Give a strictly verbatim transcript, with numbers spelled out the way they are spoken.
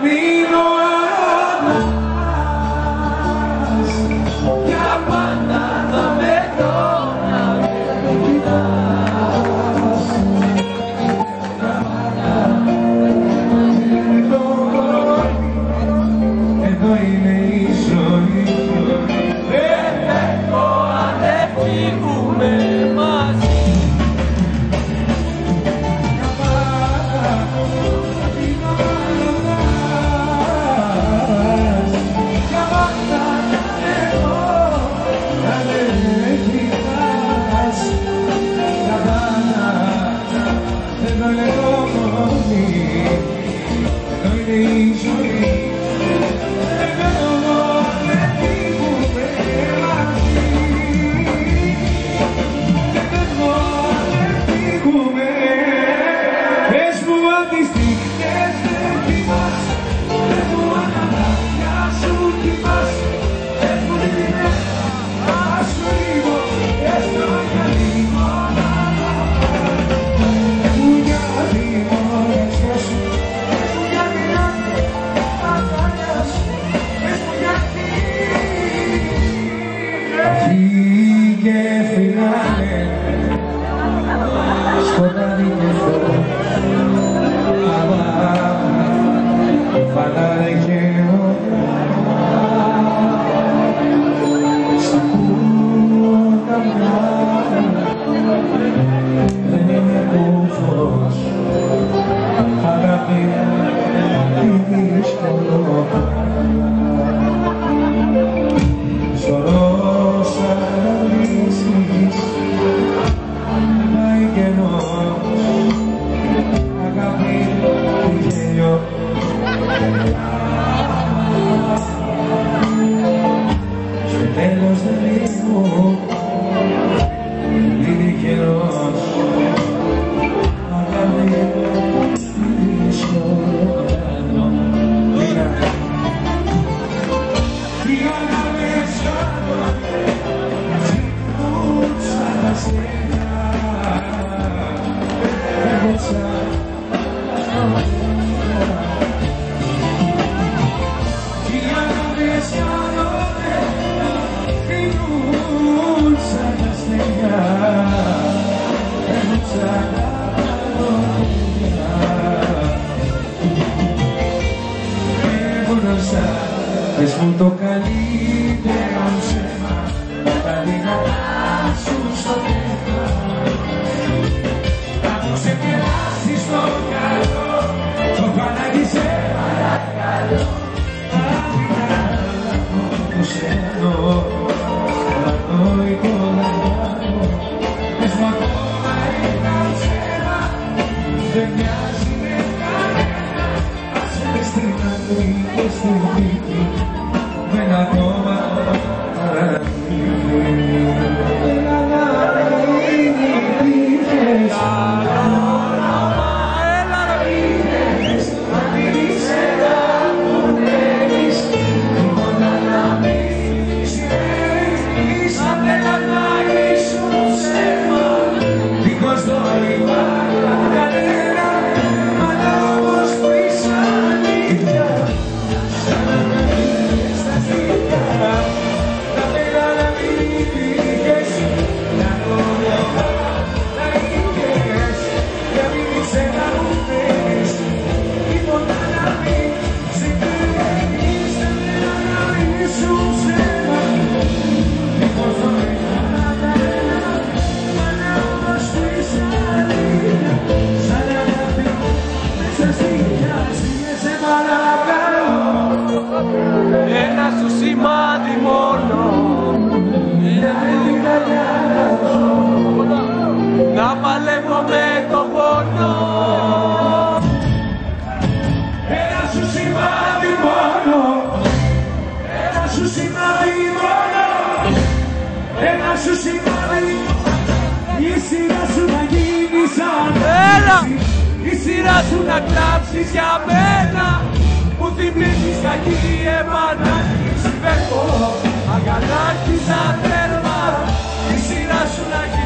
μείνω ανάς, για πάντα θα με δω να με κοιτάς. Εδώ είναι η ζωή, δεν έχω αν δεν φύγουμε μαζί. Πες μου το καλύτερο ψέμα, τα λίγα σου στο θέμα. Θα μου ξεπεράσεις στο καλό, το Παναγί σε παρακαλώ. Άδικα που σε εννοώ, παρανοϊκό λαγιάνο. Πες μου ακόμα ένα ψέμα, δεν μοιάζει με κανένα. Άσε με στην άκρη και στην δίκη, με ένα κόμμα παραμείνει. Έλα να μην υπήρχες, έλα να μείνες, να μην ήξερα που μένεις, τίποτα να μην σημαίνεις, αν έλα να ήσουν ψέμα, δίχως νόημα κανένα, αλλά όμως που είσαι αλήθεια. Ένα σου σημάδι μόνο, να παλεύω με το πόνο. Ένα σου σημάδι μόνο, ένα σου σημάδι μόνο, ένα σου σημάδι. Η σειρά σου να γίνει σαν Έλα! Η σειρά σου να κλάψεις για μένα, που θυμίζεις κακή επανάληψη. Φεύγω, αγανάκτησα τέρμα, η σειρά σου να γίνει